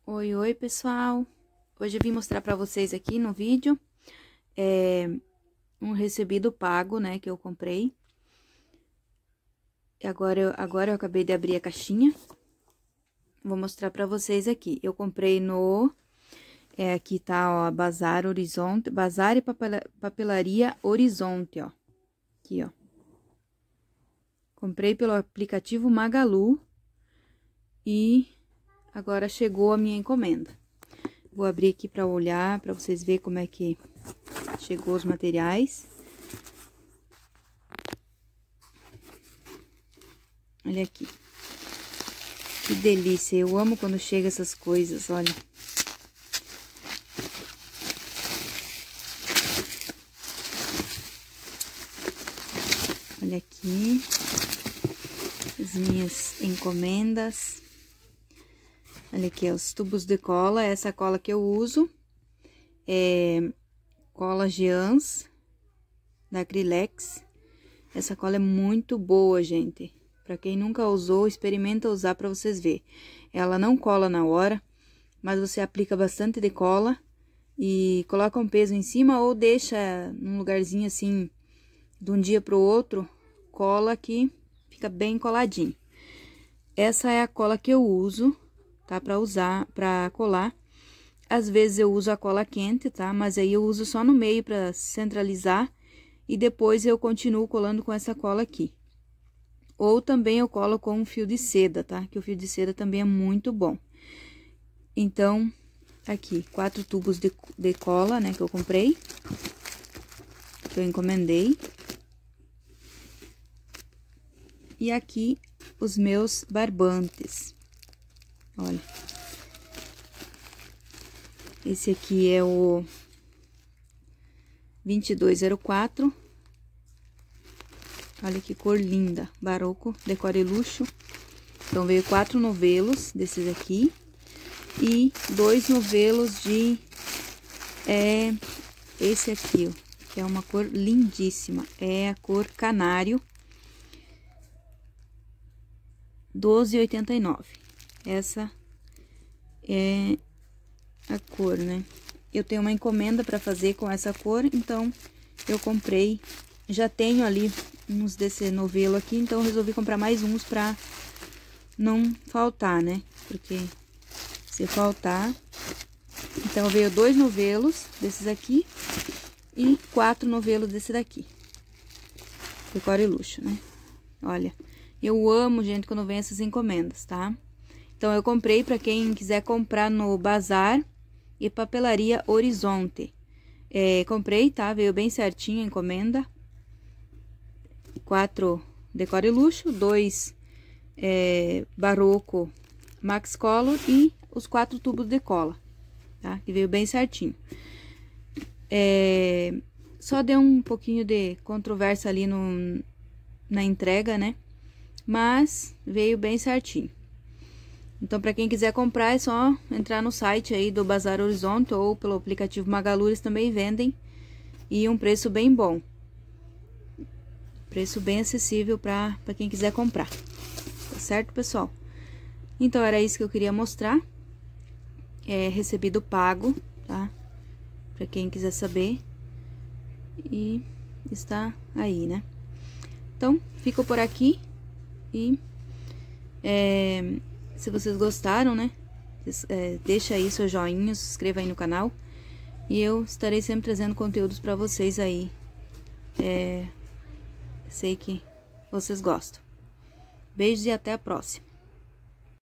Oi, pessoal! Hoje eu vim mostrar pra vocês aqui no vídeo um recebido pago, né, que eu comprei. E agora eu acabei de abrir a caixinha. Vou mostrar pra vocês aqui. Eu comprei no... aqui tá, ó, Bazar Horizonte, Bazar e Papelaria Horizonte, ó. Aqui, ó. Comprei pelo aplicativo Magalu e agora chegou a minha encomenda. Vou abrir aqui pra olhar, pra vocês verem como é que chegou os materiais. Olha aqui. Que delícia, eu amo quando chega essas coisas, olha. Olha aqui. As minhas encomendas. Olha aqui, os tubos de cola. Essa cola que eu uso é cola Jeans, da Acrylex. Essa cola é muito boa, gente. Pra quem nunca usou, experimenta usar pra vocês verem. Ela não cola na hora, mas você aplica bastante de cola e coloca um peso em cima ou deixa num lugarzinho assim, de um dia pro outro, cola que fica bem coladinho. Essa é a cola que eu uso, tá? Pra usar, pra colar. Às vezes eu uso a cola quente, tá? Mas aí eu uso só no meio pra centralizar e depois eu continuo colando com essa cola aqui. Ou também eu colo com um fio de seda, tá? Que o fio de seda também é muito bom. Então, aqui, 4 tubos de cola, né? Que eu comprei. Que eu encomendei. E aqui, os meus barbantes. Olha. Esse aqui é o 2204. Olha que cor linda, Barocco Decore Luxo. Então, veio 4 novelos desses aqui. E 2 novelos de... esse aqui, ó. Que é uma cor lindíssima. É a cor canário. 12,89. Essa é a cor, né? Eu tenho uma encomenda pra fazer com essa cor, então eu comprei. Já tenho ali uns desse novelo aqui, então eu resolvi comprar mais uns pra não faltar, né? Porque se faltar... Então, veio 2 novelos desses aqui e 4 novelos desse daqui. Decore Luxo, né? Olha, eu amo, gente, quando vem essas encomendas, tá? Então, eu comprei pra quem quiser comprar no Bazar e Papelaria Horizonte. Comprei, tá? Veio bem certinho a encomenda. 4 Decore Luxo, 2 Barocco Max Color e os 4 tubos de cola, tá? Que veio bem certinho. Só deu um pouquinho de controvérsia ali na entrega, né? Mas veio bem certinho. Então, para quem quiser comprar, é só entrar no site aí do Bazar Horizonte ou pelo aplicativo Magalu, eles também vendem. E um preço bem bom. Preço bem acessível para quem quiser comprar. Tá certo, pessoal? Então, era isso que eu queria mostrar. Recebido pago, tá? Para quem quiser saber. E está aí, né? Então, fico por aqui. E se vocês gostaram, né? Deixa aí seu joinha, se inscreva aí no canal. E eu estarei sempre trazendo conteúdos para vocês aí. Sei que vocês gostam. Beijos e até a próxima.